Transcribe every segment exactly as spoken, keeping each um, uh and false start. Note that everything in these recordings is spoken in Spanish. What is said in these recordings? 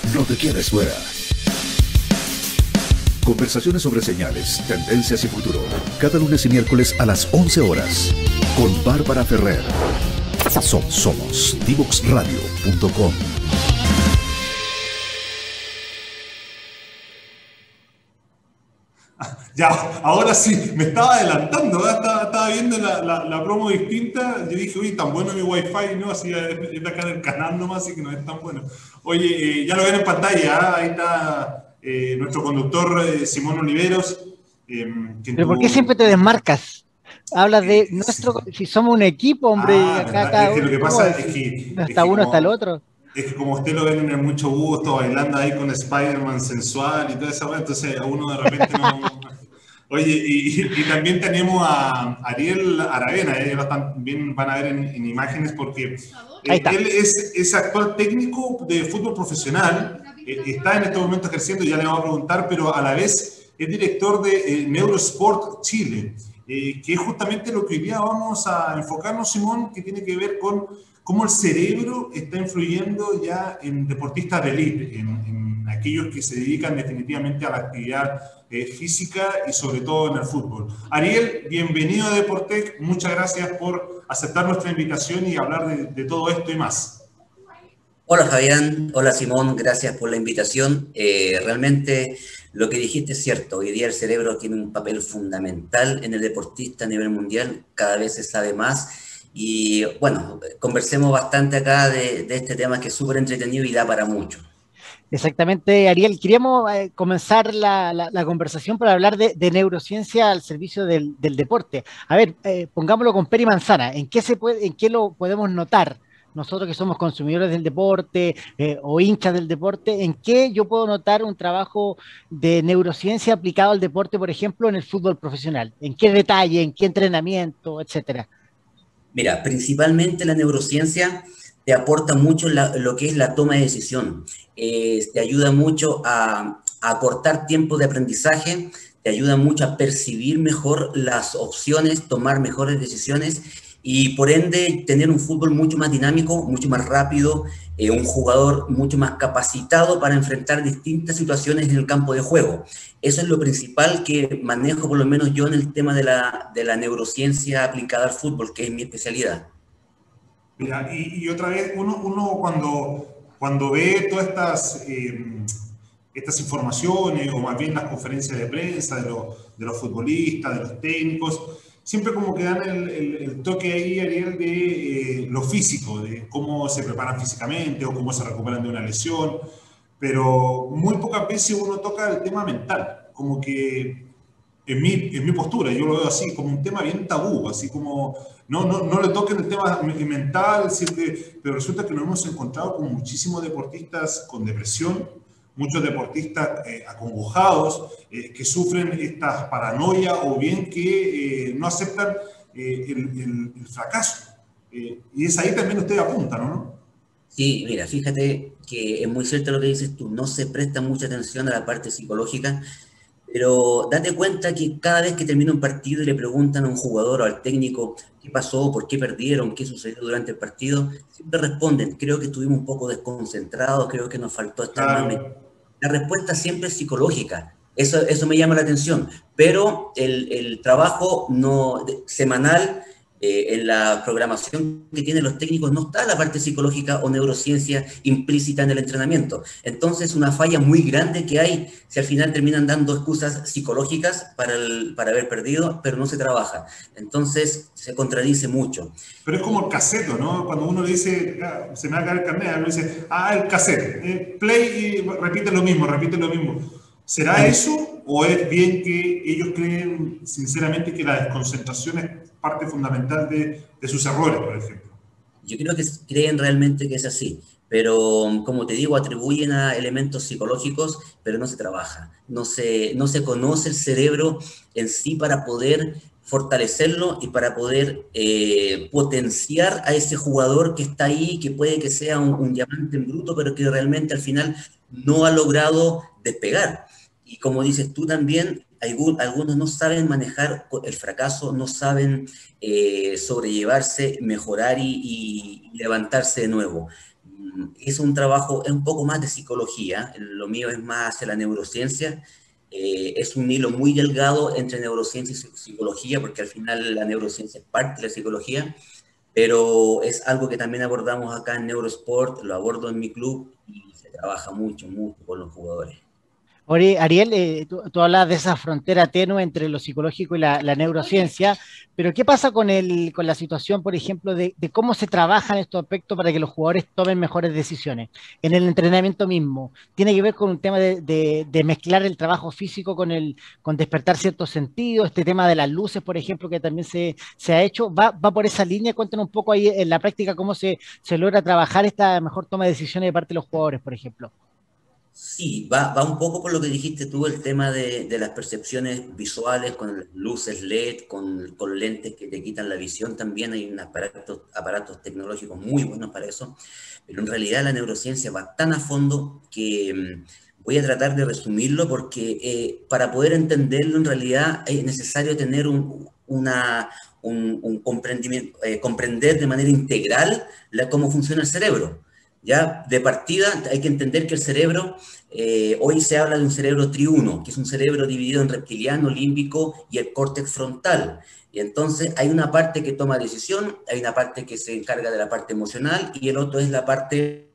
No te quedes fuera. Conversaciones sobre señales, tendencias y futuro. Cada lunes y miércoles a las once horas. Con Bárbara Ferrer. So- somos divox radio punto com. Ya, ahora sí, me estaba adelantando, ¿verdad? Estaba, estaba viendo la, la, la promo distinta. Yo dije, uy, tan bueno mi wifi, ¿no? Así es de acá del canal nomás, así que no es tan bueno. Oye, eh, ya lo ven en pantalla, ¿ah? Ahí está eh, nuestro conductor eh, Simón Oliveros. Eh, quien ¿Pero por qué tuvo... siempre te desmarcas? Hablas de eh, nuestro, sí. si somos un equipo, hombre, y Ah, acá verdad. Es cada que lo uno, que ¿cómo pasa es? es que, No es está que uno, está el como, otro. es que como usted lo ven en el Mucho Gusto, bailando ahí con Spider-Man sensual y toda esa cosa, entonces a uno de repente no... Oye, y, y también tenemos a Ariel Aravena, eh, ellos también van a ver en, en imágenes porque Ahí eh, está. él es, es actual técnico de fútbol profesional, eh, está en este momento ejerciendo, ya le vamos a preguntar, pero a la vez es director de eh, Neurosport Chile, eh, que es justamente lo que hoy día vamos a enfocarnos, Simón, que tiene que ver con cómo el cerebro está influyendo ya en deportistas de élite, en, en aquellos que se dedican definitivamente a la actividad eh, física y sobre todo en el fútbol. Ariel, bienvenido a Deportec, muchas gracias por aceptar nuestra invitación y hablar de, de todo esto y más. Hola Fabián, hola Simón, gracias por la invitación. Eh, realmente lo que dijiste es cierto, hoy día el cerebro tiene un papel fundamental en el deportista a nivel mundial, cada vez se sabe más. Y bueno, conversemos bastante acá de, de este tema que es súper entretenido y da para mucho. Exactamente, Ariel. Queríamos eh, comenzar la, la, la conversación para hablar de, de neurociencia al servicio del, del deporte. A ver, eh, pongámoslo con pera y manzana. ¿En qué, se puede, ¿En qué lo podemos notar nosotros que somos consumidores del deporte eh, o hinchas del deporte? ¿En qué yo puedo notar un trabajo de neurociencia aplicado al deporte, por ejemplo, en el fútbol profesional? ¿En qué detalle, en qué entrenamiento, etcétera? Mira, principalmente la neurociencia te aporta mucho la, lo que es la toma de decisión. Eh, te ayuda mucho a, a acortar tiempo de aprendizaje, te ayuda mucho a percibir mejor las opciones, tomar mejores decisiones y por ende tener un fútbol mucho más dinámico, mucho más rápido, eh, un jugador mucho más capacitado para enfrentar distintas situaciones en el campo de juego. Eso es lo principal que manejo por lo menos yo en el tema de la, de la neurociencia aplicada al fútbol, que es mi especialidad. Mira, y, y otra vez, uno, uno cuando, cuando ve todas estas, eh, estas informaciones, o más bien las conferencias de prensa de, lo, de los futbolistas, de los técnicos, siempre como que dan el, el, el toque ahí, Ariel, de eh, lo físico, de cómo se preparan físicamente o cómo se recuperan de una lesión, pero muy pocas veces uno toca el tema mental, como que en mi, en mi postura, yo lo veo así, como un tema bien tabú, así como no, no, no le toquen el tema mental, decir que, pero resulta que nos hemos encontrado con muchísimos deportistas con depresión, muchos deportistas eh, acongojados, eh, que sufren estas paranoias o bien que eh, no aceptan eh, el, el, el fracaso. Eh, y es ahí también ustedes apuntan, ¿no? Sí, mira, fíjate que es muy cierto lo que dices tú, no se presta mucha atención a la parte psicológica, pero date cuenta que cada vez que termina un partido y le preguntan a un jugador o al técnico qué pasó, por qué perdieron, qué sucedió durante el partido, siempre responden, creo que estuvimos un poco desconcentrados, creo que nos faltó estar más metidos. Claro. La respuesta siempre es psicológica, eso, eso me llama la atención, pero el, el trabajo no, de, semanal, eh, en la programación que tienen los técnicos no está la parte psicológica o neurociencia implícita en el entrenamiento. Entonces, una falla muy grande que hay si al final terminan dando excusas psicológicas para, el, para haber perdido, pero no se trabaja. Entonces, se contradice mucho. Pero es como el caseto, ¿no? Cuando uno le dice, ah, se me va a caer el carnet, uno dice, ah, el cassette, eh, play y repite lo mismo, repite lo mismo. ¿Será eso o es bien que ellos creen sinceramente que la desconcentración es parte fundamental de, de sus errores, por ejemplo? Yo creo que creen realmente que es así, pero como te digo, atribuyen a elementos psicológicos, pero no se trabaja, no se, no se conoce el cerebro en sí para poder fortalecerlo y para poder eh, potenciar a ese jugador que está ahí, que puede que sea un, un diamante en bruto, pero que realmente al final no ha logrado despegar. Y como dices tú también, algunos no saben manejar el fracaso, no saben eh, sobrellevarse, mejorar y, y levantarse de nuevo. es un trabajo, es un poco más de psicología, lo mío es más hacia la neurociencia. Eh, es un hilo muy delgado entre neurociencia y psicología, porque al final la neurociencia es parte de la psicología, pero es algo que también abordamos acá en Neurosport, lo abordo en mi club y se trabaja mucho, mucho con los jugadores. Ori, Ariel, eh, tú, tú hablas de esa frontera tenue entre lo psicológico y la, la neurociencia, pero ¿qué pasa con, el, con la situación, por ejemplo, de, de cómo se trabajan estos aspectos para que los jugadores tomen mejores decisiones? En el entrenamiento mismo, ¿tiene que ver con un tema de, de, de mezclar el trabajo físico con, el, con despertar ciertos sentidos? Este tema de las luces, por ejemplo, que también se, se ha hecho, ¿va, va por esa línea? Cuéntanos un poco ahí en la práctica cómo se, se logra trabajar esta mejor toma de decisiones de parte de los jugadores, por ejemplo. Sí, va, va un poco por lo que dijiste tú, el tema de, de las percepciones visuales con luces L E D, con, con lentes que te quitan la visión también. Hay unos aparatos, aparatos tecnológicos muy buenos para eso, pero en realidad la neurociencia va tan a fondo que mmm, voy a tratar de resumirlo porque eh, para poder entenderlo en realidad es necesario tener un, una, un, un comprendimiento, eh, comprender de manera integral la, cómo funciona el cerebro. Ya de partida hay que entender que el cerebro, eh, hoy se habla de un cerebro triuno, que es un cerebro dividido en reptiliano, límbico y el córtex frontal. Y entonces hay una parte que toma decisión, hay una parte que se encarga de la parte emocional y el otro es la parte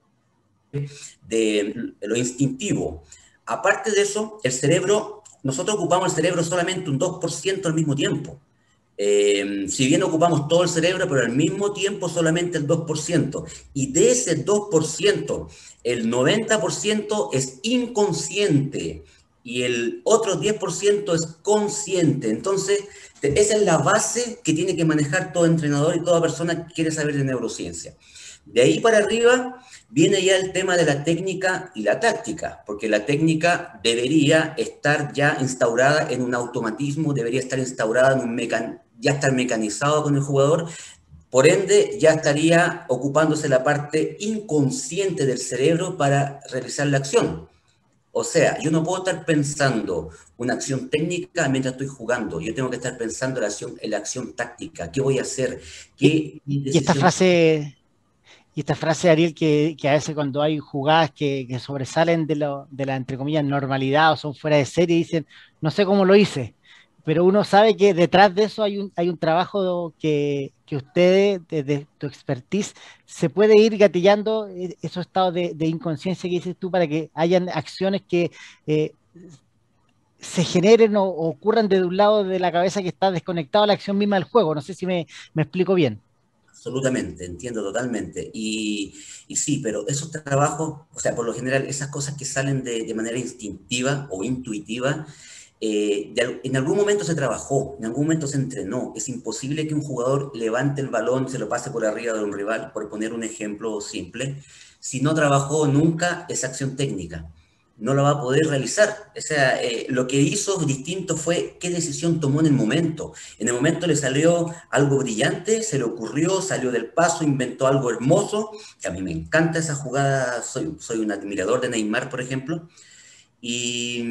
de lo instintivo. Aparte de eso, el cerebro, nosotros ocupamos el cerebro solamente un dos por ciento al mismo tiempo. Eh, si bien ocupamos todo el cerebro, pero al mismo tiempo solamente el dos por ciento. Y de ese dos por ciento, el noventa por ciento es inconsciente y el otro diez por ciento es consciente. Entonces, esa es la base que tiene que manejar todo entrenador y toda persona que quiere saber de neurociencia. De ahí para arriba viene ya el tema de la técnica y la táctica, porque la técnica debería estar ya instaurada en un automatismo, debería estar instaurada en un mecanismo, ya estar mecanizado con el jugador, por ende ya estaría ocupándose la parte inconsciente del cerebro para realizar la acción. O sea, yo no puedo estar pensando una acción técnica mientras estoy jugando, yo tengo que estar pensando en la acción, en la acción táctica, ¿qué voy a hacer? ¿Qué y, y esta frase... Y esta frase, Ariel, que, que a veces cuando hay jugadas que, que sobresalen de, lo, de la, entre comillas, normalidad o son fuera de serie, dicen, no sé cómo lo hice, pero uno sabe que detrás de eso hay un, hay un trabajo que, que ustedes, desde tu expertise, se puede ir gatillando esos estados de, de inconsciencia que dices tú para que hayan acciones que eh, se generen o, o ocurran desde un lado de la cabeza que está desconectado a la acción misma del juego. No sé si me, me explico bien. Absolutamente, entiendo totalmente. Y, y sí, pero esos trabajos, o sea, por lo general, esas cosas que salen de, de manera instintiva o intuitiva, eh, de, en algún momento se trabajó, en algún momento se entrenó. Es imposible que un jugador levante el balón, se lo pase por arriba de un rival, por poner un ejemplo simple, si no trabajó nunca esa acción técnica. No lo va a poder realizar. O sea, eh, lo que hizo distinto fue qué decisión tomó en el momento. En el momento le salió algo brillante, se le ocurrió, salió del paso, inventó algo hermoso, que a mí me encanta esa jugada, soy, soy un admirador de Neymar, por ejemplo, y,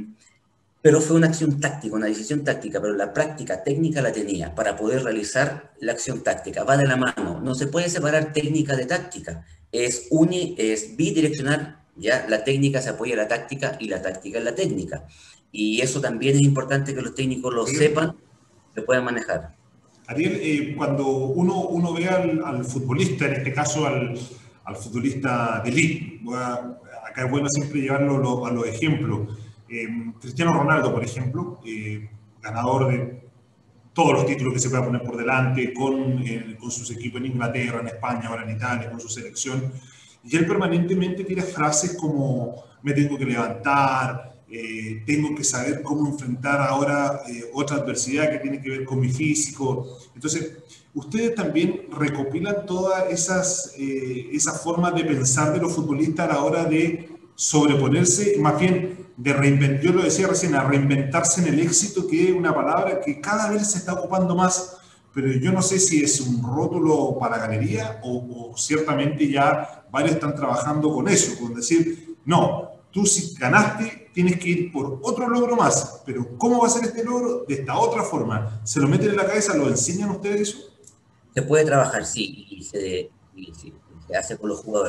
pero fue una acción táctica, una decisión táctica, pero la práctica técnica la tenía para poder realizar la acción táctica. Va de la mano, no se puede separar técnica de táctica, es, uni, es bidireccional. ¿Ya? La técnica se apoya en la táctica y la táctica en la técnica. Y eso también es importante que los técnicos lo sepan, lo puedan manejar. Ariel, eh, cuando uno, uno ve al, al futbolista, en este caso al, al futbolista de elite, acá es bueno siempre llevarlo lo, a los ejemplos. Eh, Cristiano Ronaldo, por ejemplo, eh, ganador de todos los títulos que se pueda poner por delante, con, eh, con sus equipos en Inglaterra, en España, ahora en Italia, con su selección. Y él permanentemente tiene frases como me tengo que levantar, eh, tengo que saber cómo enfrentar ahora eh, otra adversidad que tiene que ver con mi físico. Entonces, ustedes también recopilan todas esas, eh, esas formas de pensar de los futbolistas a la hora de sobreponerse, más bien de reinventar, yo lo decía recién, a reinventarse en el éxito, que es una palabra que cada vez se está ocupando más. Pero yo no sé si es un rótulo para galería o, o ciertamente ya varios están trabajando con eso, con decir, no, tú si ganaste tienes que ir por otro logro más, pero ¿cómo va a ser este logro? De esta otra forma. ¿Se lo meten en la cabeza? ¿Lo enseñan ustedes eso? Se puede trabajar, sí, y se, y se, se hace con los jugadores.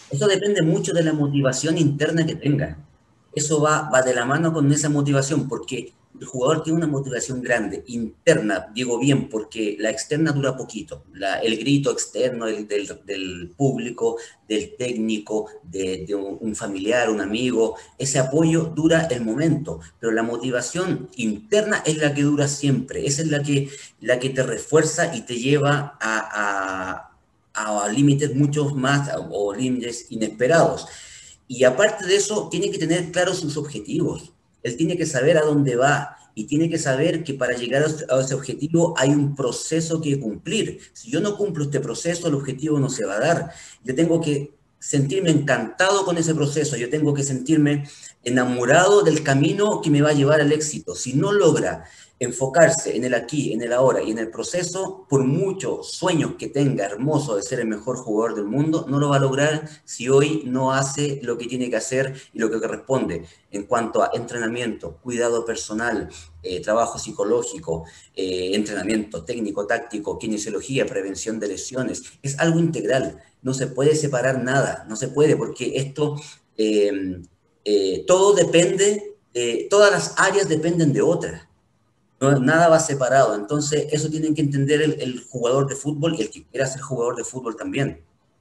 Eso depende mucho de la motivación interna que tenga. Eso va, va de la mano con esa motivación, porque el jugador tiene una motivación grande, interna, digo bien, porque la externa dura poquito. La, el grito externo del, del, del público, del técnico, de, de un, un familiar, un amigo, ese apoyo dura el momento, pero la motivación interna es la que dura siempre. Esa es la que, la que te refuerza y te lleva a, a, a límites muchos más, o límites inesperados. Y aparte de eso, tiene que tener claros sus objetivos. Él tiene que saber a dónde va y tiene que saber que para llegar a ese objetivo hay un proceso que cumplir. Si yo no cumplo este proceso, el objetivo no se va a dar. Yo tengo que sentirme encantado con ese proceso, yo tengo que sentirme enamorado del camino que me va a llevar al éxito. Si no logra enfocarse en el aquí, en el ahora y en el proceso, por muchos sueños que tenga hermoso de ser el mejor jugador del mundo, no lo va a lograr si hoy no hace lo que tiene que hacer y lo que corresponde en cuanto a entrenamiento, cuidado personal, eh, trabajo psicológico, eh, entrenamiento técnico, táctico, kinesiología, prevención de lesiones. Es algo integral, no se puede separar nada, no se puede, porque esto, eh, eh, todo depende, eh, todas las áreas dependen de otras. No, nada va separado, entonces eso tienen que entender el, el jugador de fútbol y el que quiera ser jugador de fútbol también.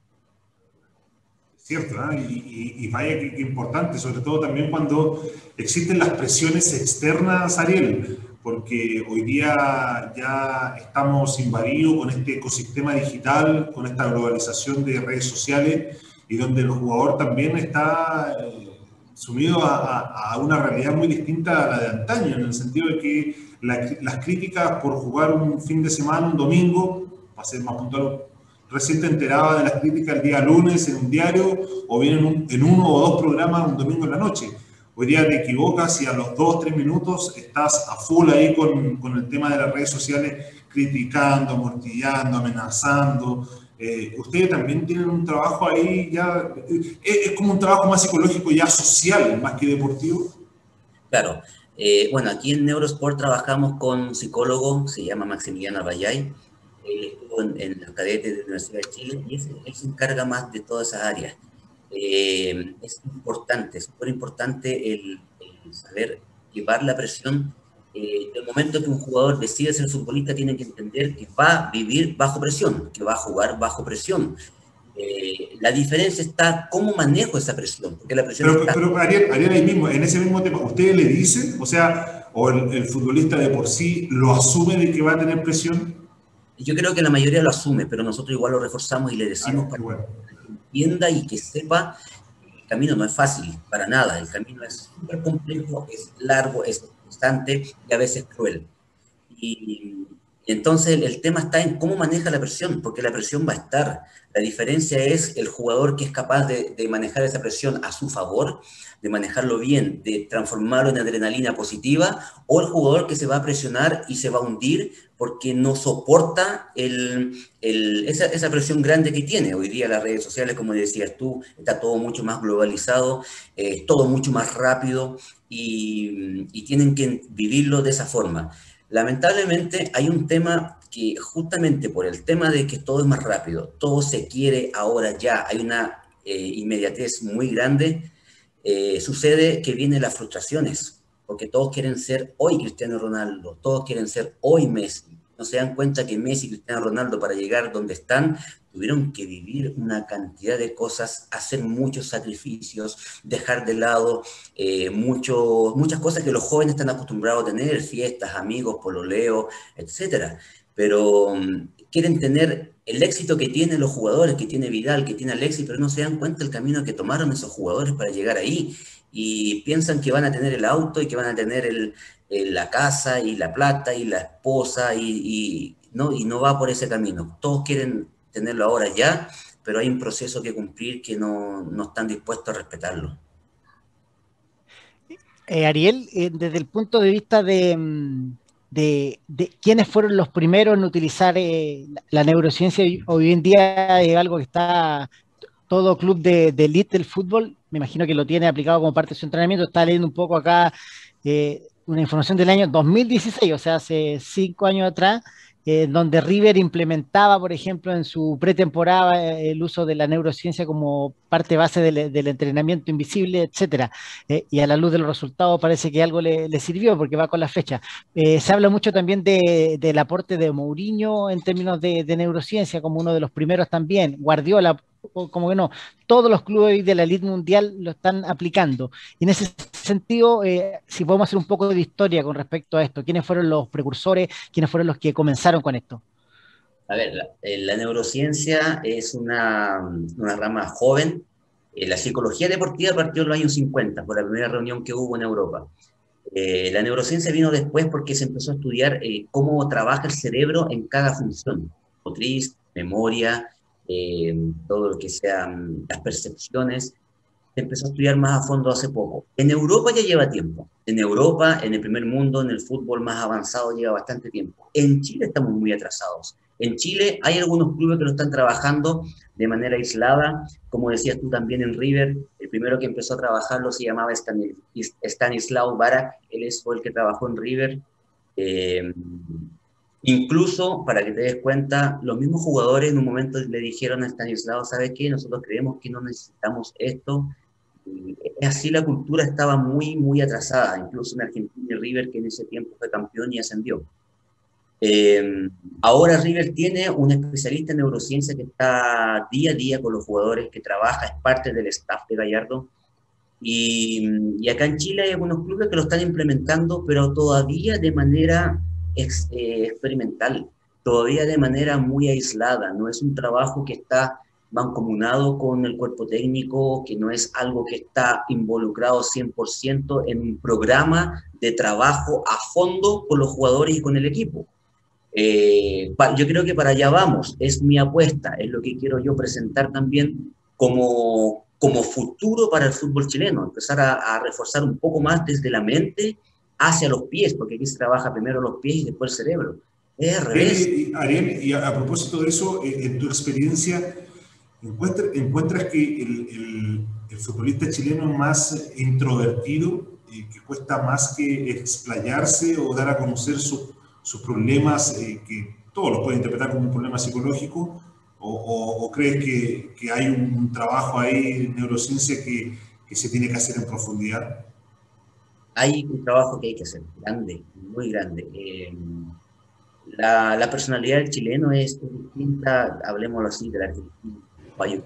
Cierto, ¿eh? y, y, y vaya que, que importante, sobre todo también cuando existen las presiones externas, Ariel, porque hoy día ya estamos invadidos con este ecosistema digital, con esta globalización de redes sociales, y donde el jugador también está eh, sumido a, a, a una realidad muy distinta a la de antaño, en el sentido de que la, las críticas por jugar un fin de semana, un domingo, para ser más puntual, recién te enteraba de las críticas el día lunes en un diario, o bien en, un, en uno o dos programas un domingo en la noche. Hoy día te equivocas y a los dos o tres minutos estás a full ahí con, con el tema de las redes sociales, criticando, amortillando, amenazando. Eh, ustedes también tienen un trabajo ahí ya, eh, es como un trabajo más psicológico, ya social, más que deportivo. Claro. Eh, bueno, aquí en Neurosport trabajamos con un psicólogo, se llama Maximiliano Arbayay. Él estuvo en, en los cadetes de la Universidad de Chile y es, él se encarga más de todas esas áreas. Eh, es importante, es súper importante el, el saber llevar la presión. Eh, el momento que un jugador decide ser futbolista, tiene que entender que va a vivir bajo presión, que va a jugar bajo presión. Eh, la diferencia está cómo manejo esa presión, porque la presión pero, está... pero Ariel, Ariel, ahí mismo, en ese mismo tema, ¿ustedes le dicen, o sea, o el, el futbolista de por sí lo asume de que va a tener presión? Yo creo que la mayoría lo asume, pero nosotros igual lo reforzamos y le decimos Ay, para bueno. que entienda y que sepa que el camino no es fácil, para nada. El camino es súper complejo, es largo, es constante y a veces cruel. Y, y entonces el, el tema está en cómo maneja la presión, porque la presión va a estar. La diferencia es el jugador que es capaz de, de manejar esa presión a su favor, de manejarlo bien, de transformarlo en adrenalina positiva, o el jugador que se va a presionar y se va a hundir porque no soporta el, el, esa, esa presión grande que tiene. Hoy día las redes sociales, como decías tú, está todo mucho más globalizado, eh, todo mucho más rápido y, y tienen que vivirlo de esa forma. Lamentablemente hay un tema que justamente por el tema de que todo es más rápido, todo se quiere ahora ya, hay una eh, inmediatez muy grande, eh, sucede que vienen las frustraciones, porque todos quieren ser hoy Cristiano Ronaldo, todos quieren ser hoy Messi. No se dan cuenta que Messi y Cristiano Ronaldo, para llegar donde están, tuvieron que vivir una cantidad de cosas, hacer muchos sacrificios, dejar de lado eh, mucho, muchas cosas que los jóvenes están acostumbrados a tener, fiestas, amigos, pololeo, etcétera. Pero um, quieren tener el éxito que tienen los jugadores, que tiene Vidal, que tiene Alexis, pero no se dan cuenta del camino que tomaron esos jugadores para llegar ahí. Y piensan que van a tener el auto y que van a tener el, el, la casa y la plata y la esposa y, y, ¿no? y no va por ese camino. Todos quieren tenerlo ahora ya, pero hay un proceso que cumplir que no, no están dispuestos a respetarlo. Eh, Ariel, eh, desde el punto de vista de, de, de quiénes fueron los primeros en utilizar eh, la, la neurociencia, hoy en día es algo que está todo club de, de elite del fútbol, me imagino que lo tiene aplicado como parte de su entrenamiento. Está leyendo un poco acá eh, una información del año dos mil dieciséis, o sea, hace cinco años atrás, eh, donde River implementaba, por ejemplo, en su pretemporada eh, el uso de la neurociencia como parte base del, del entrenamiento invisible, etcétera. Eh, y a la luz de los resultados parece que algo le, le sirvió porque va con la fecha. Eh, se habla mucho también de, del aporte de Mourinho en términos de, de neurociencia, como uno de los primeros también. Guardiola, como que no, todos los clubes de la elite mundial lo están aplicando. Y en ese sentido, eh, si podemos hacer un poco de historia con respecto a esto, ¿quiénes fueron los precursores, quiénes fueron los que comenzaron con esto? A ver, la, la neurociencia es una, una rama joven. Eh, la psicología deportiva partió en los años cincuenta, por la primera reunión que hubo en Europa. Eh, la neurociencia vino después porque se empezó a estudiar eh, cómo trabaja el cerebro en cada función, motriz, memoria, eh, todo lo que sean las percepciones. Se empezó a estudiar más a fondo hace poco. En Europa ya lleva tiempo. En Europa, en el primer mundo, en el fútbol más avanzado, lleva bastante tiempo. En Chile estamos muy atrasados. En Chile hay algunos clubes que lo están trabajando de manera aislada. Como decías tú también en River, el primero que empezó a trabajarlo se llamaba Stanislao Barak. Él fue el que trabajó en River. Eh, incluso, para que te des cuenta, los mismos jugadores en un momento le dijeron a Stanislao, ¿sabes qué? Nosotros creemos que no necesitamos esto. Y así la cultura estaba muy, muy atrasada, incluso en Argentina y River, que en ese tiempo fue campeón y ascendió. Eh, ahora River tiene un especialista en neurociencia que está día a día con los jugadores, que trabaja, es parte del staff de Gallardo. Y, y acá en Chile hay algunos clubes que lo están implementando, pero todavía de manera ex, eh, experimental, todavía de manera muy aislada. No es un trabajo que está mancomunado con el cuerpo técnico, que no es algo que está involucrado cien por ciento en un programa de trabajo a fondo con los jugadores y con el equipo. Eh, yo creo que para allá vamos, es mi apuesta, es lo que quiero yo presentar también como, como futuro para el fútbol chileno, empezar a, a reforzar un poco más desde la mente hacia los pies, porque aquí se trabaja primero los pies y después el cerebro. Es al revés. Eh, Ariel, y a, a propósito de eso, eh, en tu experiencia, ¿encuentras, encuentras que el, el, el futbolista chileno es más introvertido, eh, que cuesta más que explayarse o dar a conocer su sus problemas, eh, que todos los pueden interpretar como un problema psicológico, o, o, o crees que, que hay un trabajo ahí en neurociencia que, que se tiene que hacer en profundidad? Hay un trabajo que hay que hacer, grande, muy grande. Eh, la, la personalidad del chileno es distinta, hablemoslo así, de la argentina. Hay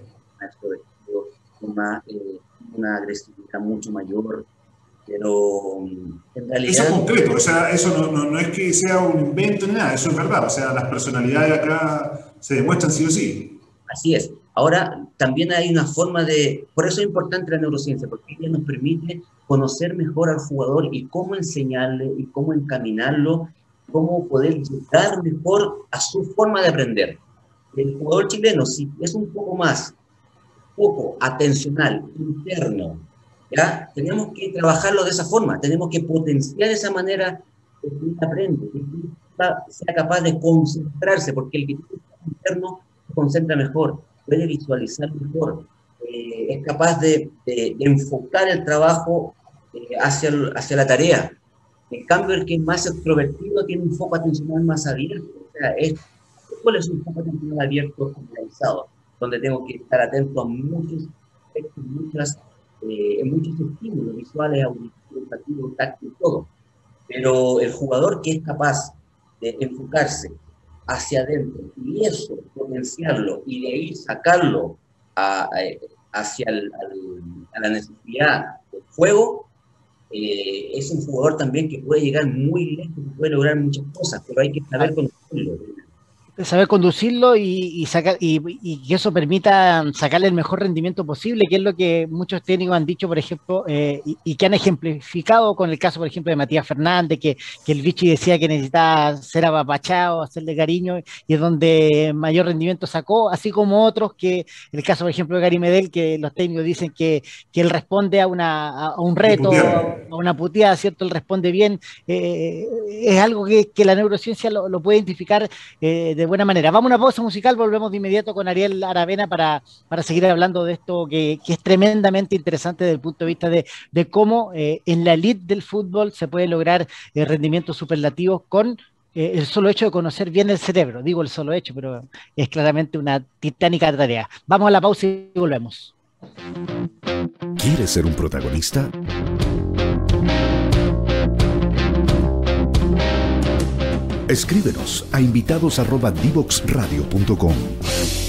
una, eh, una agresividad mucho mayor, pero en realidad... Eso es concreto, o sea, eso no, no, no es que sea un invento ni nada, eso es verdad, o sea, las personalidades acá se demuestran sí o sí. Así es. Ahora, también hay una forma de... Por eso es importante la neurociencia, porque ella nos permite conocer mejor al jugador y cómo enseñarle y cómo encaminarlo, cómo poder llegar mejor a su forma de aprender. El jugador chileno, si es un poco más, poco atencional, interno, ¿ya? Tenemos que trabajarlo de esa forma, tenemos que potenciar esa manera de que él aprende, que él sea capaz de concentrarse, porque el que tiene un interno se concentra mejor, puede visualizar mejor, eh, es capaz de, de, de enfocar el trabajo eh, hacia, el, hacia la tarea. En cambio, el que es más extrovertido tiene un foco atencional más abierto, o sea, es, ¿cuál es un foco atencional abierto generalizado? Donde tengo que estar atento a muchos aspectos, muchas Eh, en muchos estímulos visuales, auditivos, olfativos, táctiles, todo. Pero el jugador que es capaz de enfocarse hacia adentro y eso, potenciarlo y de ahí sacarlo a, a, hacia el, al, a la necesidad del juego, eh, es un jugador también que puede llegar muy lejos, que puede lograr muchas cosas, pero hay que saber conocerlo. Saber conducirlo y, y, sacar, y, y que eso permita sacarle el mejor rendimiento posible, que es lo que muchos técnicos han dicho, por ejemplo, eh, y, y que han ejemplificado con el caso, por ejemplo, de Matías Fernández, que, que el Vichy decía que necesitaba ser apapachado, hacerle cariño, y es donde mayor rendimiento sacó, así como otros, que el caso, por ejemplo, de Gary Medel, que los técnicos dicen que, que él responde a, una, a un reto, a una puteada, ¿cierto? Él responde bien. Eh, es algo que, que la neurociencia lo, lo puede identificar eh, de buena manera. Vamos a una pausa musical, volvemos de inmediato con Ariel Aravena para, para seguir hablando de esto que, que es tremendamente interesante desde el punto de vista de, de cómo eh, en la elite del fútbol se puede lograr eh, rendimientos superlativos con eh, el solo hecho de conocer bien el cerebro. Digo el solo hecho, pero es claramente una titánica tarea. Vamos a la pausa y volvemos. ¿Quieres ser un protagonista? Escríbenos a invitados arroba divox radio punto com.